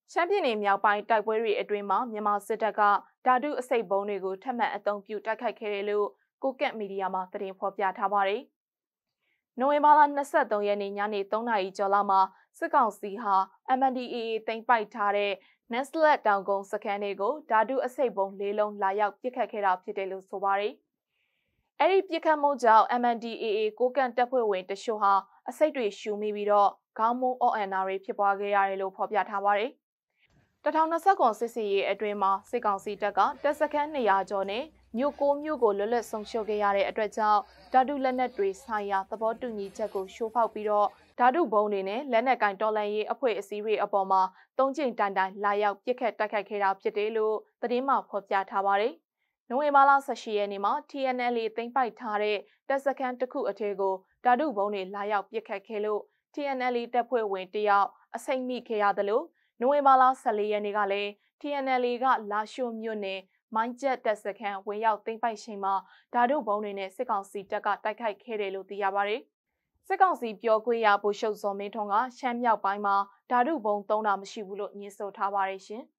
ရှမ်းပြည်နယ်မြောက်ပိုင်းတိုက်ပွဲတွေအတွင်းမှာမြန်မာစစ်တပ်ကဓာတုအဆိပ်ဘုံတွေကိုထပ်မံအသုံးပြုတိုက်ခိုက်ခဲ့တယ်လို့ကိုကက်မီဒီယာမှာသတင်းဖော်ပြထားပါတယ်။နိုဝင်ဘာလ23ရက်နေ့ညနေ3နာရီကျော်လောက်မှာစစ်ကောင်စီဟာ MNDAA သိမ်းပိုက်ထားတဲ့ Neslet တောင်ကုန်းစခန်းတွေကိုဓာတုအဆိပ်ဘုံ၄လုံးလာရောက်ပစ်ခတ်ခဲ့တာဖြစ်တယ်လို့ဆိုပါတယ်။အဲ့ဒီပစ်ခတ်မှုကြောင့် MNDAA ကိုကန့်တပ်ဖွဲ့ဝင်တချို့ဟာအဆိပ်တွေရှူမိပြီးတော့ခေါင်းမုန်းအော့အန်နာတွေဖြစ်ပွားခဲ့ရတယ်လို့ဖော်ပြထားပါတယ်။2020စစ်စီရေးအတွင်းမှာစစ်ကောင်စီတပ်ကတပ်စခန်း200ကျော်နဲ့မြို့6မြို့ကိုလွတ်လပ်ဆုံးရှုံးခဲ့ရတဲ့အတွက်ကြောင့်ဓာတုလက်နက်တွေဆိုင်ရာသဘောတူညီချက်ကိုရှိုးဖောက်ပြီးတော့ဓာတုဘုံတွေနဲ့လက်နက်ကင်တော်လှန်ရေးအဖွဲ့အစည်းတွေအပေါ်မှာ3ကြိမ်တိုင်လာရောက်ပစ်ခတ်တိုက်ခိုက်ခဲ့တာဖြစ်တယ်လို့သတင်းမှဖော်ပြထားပါတယ်။နိုဝင်ဘာလ18ရက်နေ့မှာ TNLA သိမ်းပိုက်ထားတဲ့တပ်စခန်းတစ်ခုအထက်ကိုဓာတုဘုံတွေလာရောက်ပစ်ခတ်ခဲ့လို့ TNLA တပ်ဖွဲ့ဝင်တယောက်အဆိပ်မိခဲ့ရတယ်လို့နိုဝင်ဘာလ14ရက်နေ့ကလည်း TNLA ကလာရှိုမြို့နယ်မိုင်းကျက်တပ်စခန်းဝင်ရောက်သိမ်းပိုက်ချိန်မှာဓာတုဘုံတွေနဲ့စစ်ကောင်စီတပ်ကတိုက်ခိုက်ခဲ့တယ်လို့သိရပါတယ်။စစ်ကောင်စီပြောခွင့်ရဗိုလ်ချုပ်ဇော်မင်းထွန်းကရှမ်းမြောက်ပိုင်းမှာဓာတုဘုံသုံးတာမရှိဘူးလို့ညွှန်ဆိုထားပါတယ်ရှင်။